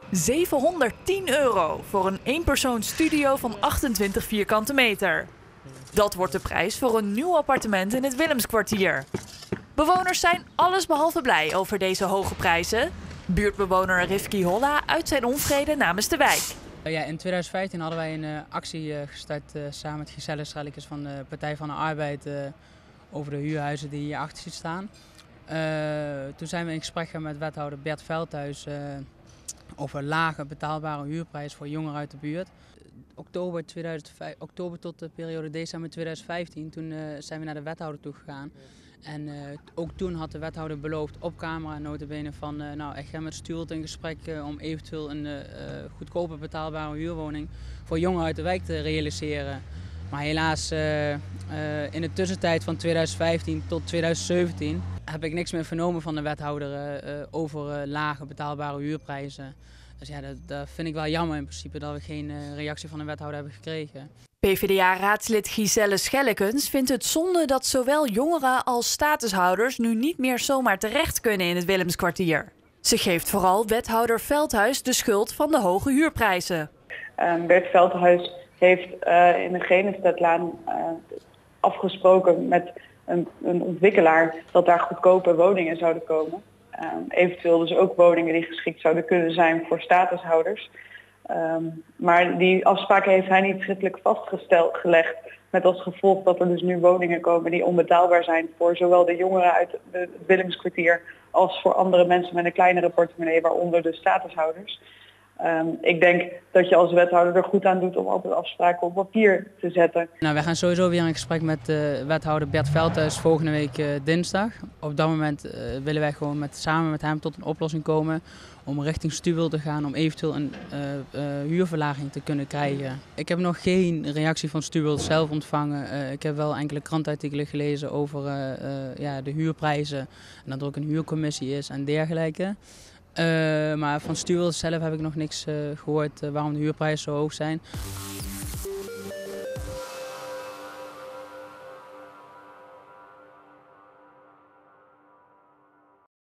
€710 voor een eenpersoonsstudio van 28 vierkante meter. Dat wordt de prijs voor een nieuw appartement in het Willemskwartier. Bewoners zijn allesbehalve blij over deze hoge prijzen. Buurtbewoner Rifki Holla uit zijn onvrede namens de wijk. Ja, in 2015 hadden wij een actie gestart samen met Giselle Strellikes van de Partij van de Arbeid over de huurhuizen die hier achter ziet staan. Toen zijn we in gesprek gegaan met wethouder Bert Veldhuis over lage betaalbare huurprijs voor jongeren uit de buurt. Oktober tot de periode december 2015, toen zijn we naar de wethouder toe gegaan. En ook toen had de wethouder beloofd op camera nota bene van ik ga met Stuart in gesprek om eventueel een goedkope betaalbare huurwoning voor jongeren uit de wijk te realiseren. Maar helaas in de tussentijd van 2015 tot 2017 heb ik niks meer vernomen van de wethouder over lage betaalbare huurprijzen. Dus ja, dat vind ik wel jammer in principe dat we geen reactie van de wethouder hebben gekregen. PvdA-raadslid Giselle Schellekens vindt het zonde dat zowel jongeren als statushouders nu niet meer zomaar terecht kunnen in het Willemskwartier. Ze geeft vooral wethouder Veldhuis de schuld van de hoge huurprijzen. Bert Veldhuis heeft in de Genestadlaan afgesproken met een ontwikkelaar dat daar goedkope woningen zouden komen. Eventueel dus ook woningen die geschikt zouden kunnen zijn voor statushouders. Maar die afspraken heeft hij niet schriftelijk vastgelegd. Met als gevolg dat er dus nu woningen komen die onbetaalbaar zijn voor zowel de jongeren uit het Willemskwartier als voor andere mensen met een kleinere portemonnee, waaronder de statushouders. Ik denk dat je als wethouder er goed aan doet om altijd afspraken op papier te zetten. Wij gaan sowieso weer in gesprek met wethouder Bert Veldhuis volgende week dinsdag. Op dat moment willen wij gewoon samen met hem tot een oplossing komen om richting Stuwel te gaan om eventueel een huurverlaging te kunnen krijgen. Ik heb nog geen reactie van Stuwel zelf ontvangen. Ik heb wel enkele krantartikelen gelezen over de huurprijzen en dat er ook een huurcommissie is en dergelijke. Maar van Stuwel zelf heb ik nog niks gehoord waarom de huurprijzen zo hoog zijn.